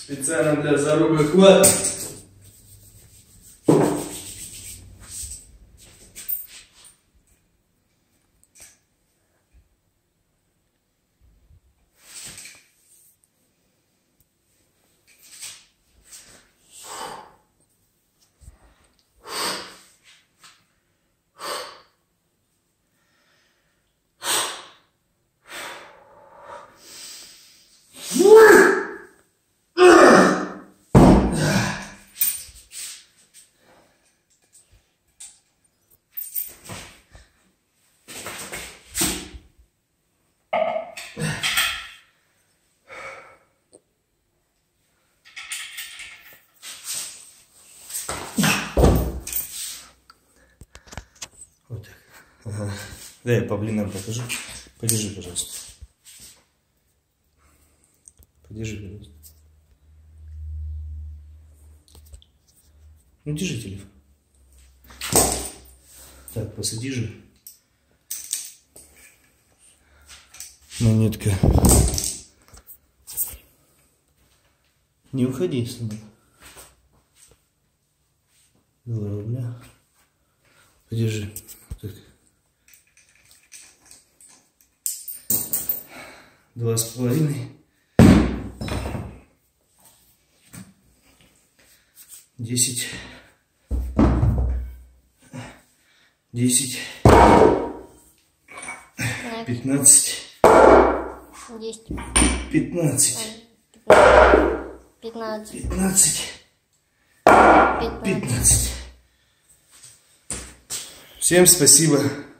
Специально для зарубы хват. Вот так. Ага. Дай я по блинам покажу. Подержи, пожалуйста. Подержи, пожалуйста. Ну, держи телефон. Так, посади же. Монетка. Не уходи, сынок. 2 рубля. Подержи. Так. 2,5. 10. 10. 15. 10. 15. 15. 15. 15. Всем спасибо.